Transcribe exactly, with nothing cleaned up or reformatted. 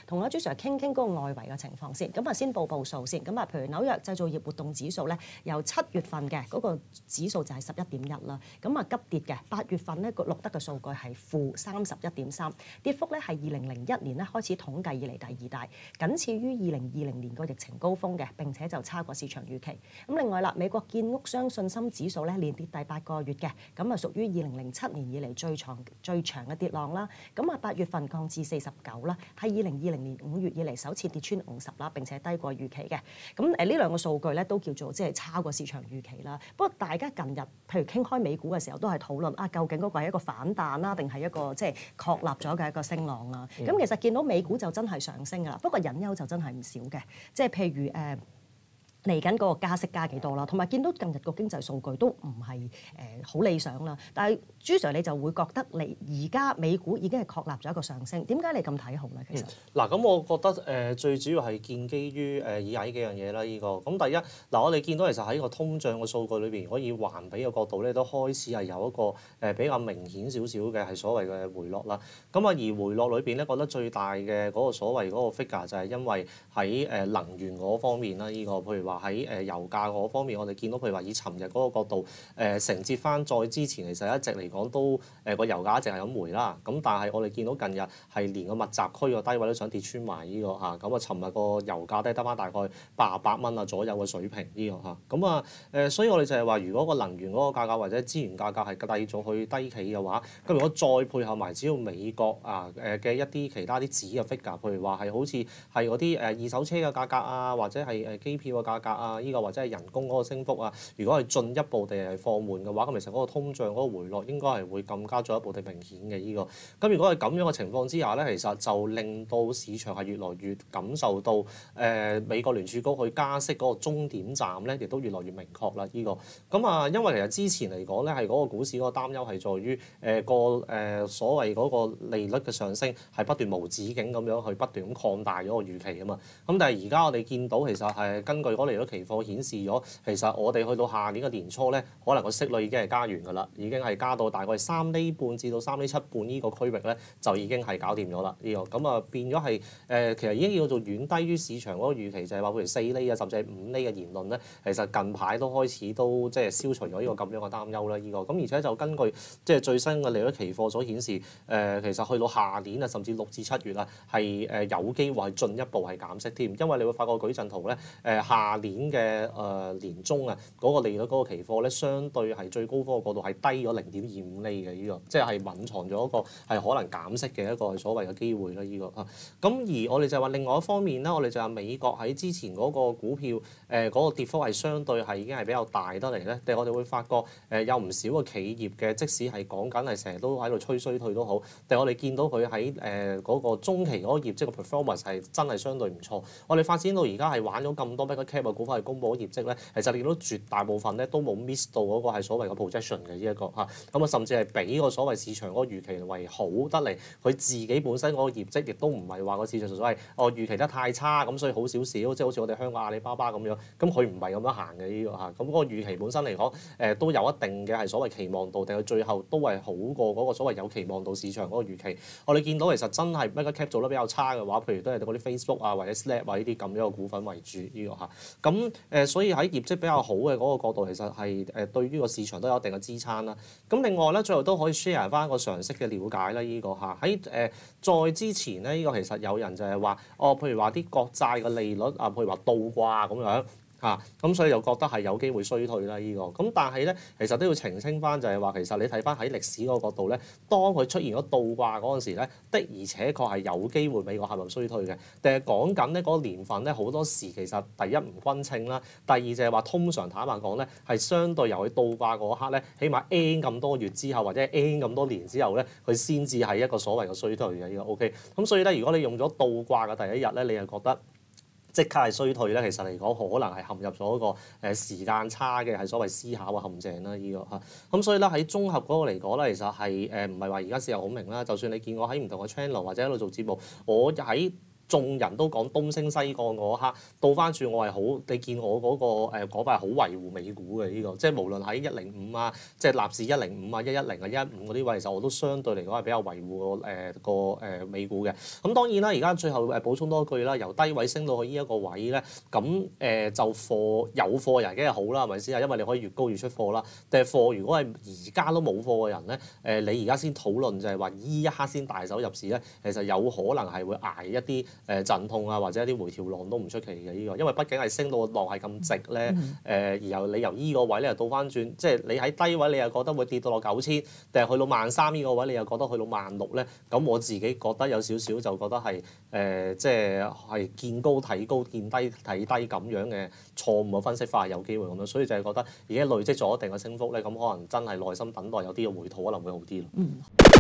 同阿朱 Sir 傾傾嗰個外圍嘅情況先。咁啊，先報報數先。咁啊，譬如紐約製造業活動指數咧，由七月份嘅嗰個指數就係十一點一啦。咁啊，急跌嘅。八月份咧個錄得嘅數據係負三十一點三，跌幅咧係二零零一年咧開始統計以嚟第二大，僅次於二零二零年個疫情高峰嘅，並且就差過市場預期。咁另外啦，美國建屋商信心指數咧連跌第八個月嘅，咁啊屬於二零零七年以嚟最長最長嘅跌浪啦。咁啊八月份降至四十九啦，係二零二零年五月以嚟首次跌穿五十啦，並且低過預期嘅。咁誒呢兩個數據咧都叫做即係差過市場預期啦。不過大家近日譬如傾開美股嘅時候，都係討論啊，究竟嗰個係一個反彈啦，定係一個即係確立咗嘅一個升浪啦。咁、嗯、其實見到美股就真係上升㗎啦，不過隱憂就真係唔少嘅，即係譬如誒。呃嚟緊嗰個加息加幾多啦，同埋見到近日個經濟數據都唔係誒好理想啦。但係朱 Sir 你就會覺得你而家美股已經係確立咗一個上升，點解你咁睇好咧？其實嗱，咁、嗯、我覺得誒、呃、最主要係建基於誒、呃、以下呢幾樣嘢啦。呢、這個咁第一嗱、呃，我哋見到其實喺個通脹嘅數據裏邊，可以環比嘅角度咧，都開始係有一個誒、呃、比較明顯少少嘅係所謂嘅回落啦。咁啊，而回落裏邊咧，覺得最大嘅嗰個所謂嗰個 figure 就係因為喺誒能源嗰方面啦。呢、這個譬如話喺誒油價嗰方面，我哋見到譬如話以尋日嗰個角度誒、呃、承接翻再之前，其實一直嚟講都誒個、呃、油價一直係咁回啦。咁但係我哋見到近日係連個密集區個低位都想跌穿埋呢、這個嚇。咁啊，尋日個油價都係得翻大概八十八蚊啊左右嘅水平呢、這個嚇。咁啊誒，所以我哋就係話，如果個能源嗰個價格或者資源價格係繼續去低企嘅話，咁如果再配合埋只要美國啊誒嘅一啲其他啲紙嘅 figure，譬如話係好似係嗰啲誒二手車嘅價格啊，或者係誒機票嘅價格啊。呢個或者係人工嗰個升幅啊，如果係進一步地係放緩嘅話，咁其實嗰個通脹嗰個回落應該係會更加進一步地明顯嘅呢個。咁如果係咁樣嘅情況之下咧，其實就令到市場係越來越感受到誒、呃、美國聯儲局去加息嗰個終點站咧，亦都越來越明確啦呢個。咁啊，因為其實之前嚟講咧，係嗰個股市嗰個擔憂係在於誒個誒所謂嗰個利率嘅上升係不斷無止境咁樣去不斷咁擴大咗個預期啊嘛。咁但係而家我哋見到其實係根據嗰利率期貨顯示咗，其實我哋去到下年嘅年初咧，可能個息率已經係加完㗎啦，已經係加到大概三厘半至到三厘七半呢個區域咧，就已經係搞掂咗啦呢個。咁啊變咗係誒，其實已經叫做遠低於市場嗰個預期，就係話譬如四厘啊，甚至係五厘嘅言論咧，其實近排都開始都即係消除咗呢個咁樣嘅擔憂啦呢個。咁而且就根據即係最新嘅利率期貨所顯示，誒、呃、其實去到下年啊，甚至六至七月啊，係誒有機會係進一步係減息添，因為你會發覺舉陣圖咧，誒、呃、下年嘅誒、呃、年中啊，嗰、那個利率嗰個期貨咧，相對係最高峰嘅角度係低咗零點二五厘嘅呢、這個，即係隱藏咗一個係可能減息嘅一個所謂嘅機會啦呢、這個嚇。咁而我哋就話另外一方面咧，我哋就話美國喺之前嗰個股票誒嗰、呃那個跌幅係相對係已經係比較大得嚟咧，但係我哋會發覺誒、呃、有唔少嘅企業嘅，即使係講緊係成日都喺度吹衰退都好，但係我哋見到佢喺誒嗰個中期嗰個業績嘅 performance 係真係相對唔錯。我哋發展到而家係玩咗咁多 mega cap 嘅股份係公佈咗業績咧，其實你見到絕大部分咧都冇 miss 到嗰個係所謂嘅 projection 嘅呢一個嚇，咁啊甚至係比個所謂市場嗰個預期為好得嚟，佢自己本身嗰個業績亦都唔係話個市場所謂哦預期得太差咁，所以好少少，即係好似我哋香港阿里巴巴咁樣，咁佢唔係咁樣行嘅呢個嚇，咁嗰個預期本身嚟講誒都有一定嘅係所謂期望度，但係最後都係好過嗰個所謂有期望度市場嗰個預期。我哋見到其實真係 mega cap 做得比較差嘅話，譬如都係嗰啲 Facebook 啊或者 Snap 啊呢啲咁樣嘅股份為主呢個嚇，咁誒所以喺業績比較好嘅嗰個角度，其實係誒對於個市場都有一定嘅支撐啦。咁另外咧，最後都可以 share 翻個常識嘅了解啦。呢、這個嚇喺誒再之前咧，呢、這個其實有人就係話，哦，譬如話啲國債嘅利率啊，譬如話倒掛咁樣。啊，咁所以就覺得係有機會衰退啦，呢、這個咁但係咧，其實都要澄清翻，就係話其實你睇翻喺歷史嗰個角度咧，當佢出現咗倒掛嗰陣時咧，的而且確係有機會美國陷入衰退嘅。但係講緊咧嗰個年份咧，好多時其實第一唔均稱啦，第二就係話通常坦白講咧，係相對由佢倒掛嗰刻咧，起碼 N 咁多月之後或者 N 咁多年之後咧，佢先至係一個所謂嘅衰退嘅呢個 OK。咁所以咧，如果你用咗倒掛嘅第一日咧，你係覺得即刻係衰退咧，其實嚟講可能係陷入咗一個誒時間差嘅係所謂思考嘅陷阱啦，呢、這個嚇。咁所以咧喺綜合嗰個嚟講咧，其實係誒唔係話而家事後好明啦。就算你見我喺唔同嘅 channel 或者喺度做節目，我喺眾人都講東升西降嗰刻，倒翻轉我係好，你見我嗰、個誒講法係好維護美股嘅呢、個，即係無論喺一零五啊，即係納市一零五啊、一一零啊、一一五嗰啲位，其實我都相對嚟講係比較維護個誒個誒美股嘅。咁當然啦，而家最後誒補充多句啦，由低位升到去呢一個位咧，咁誒、呃、就貨有貨人梗係好啦，係咪先啊？因為你可以越高越出貨啦。但係貨如果係而家都冇貨嘅人咧，誒、呃、你而家先討論就係話依一刻先大手入市咧，其實有可能係會捱一啲誒陣痛啊，或者一啲回調浪都唔出奇嘅呢、個，因為畢竟係升到浪係咁直咧，誒、呃、而由你由依個位咧又倒翻轉，即係你喺低位你又覺得會跌到落九千，定係去到萬三呢個位你又覺得去到萬六咧？咁我自己覺得有少少就覺得係誒、呃、即係係見高睇高，見低睇低咁樣嘅錯誤嘅分析法係有機會咁樣，所以就係覺得而家累積咗一定嘅升幅咧，咁可能真係耐心等待有啲嘅回吐可能會好啲咯。 嗯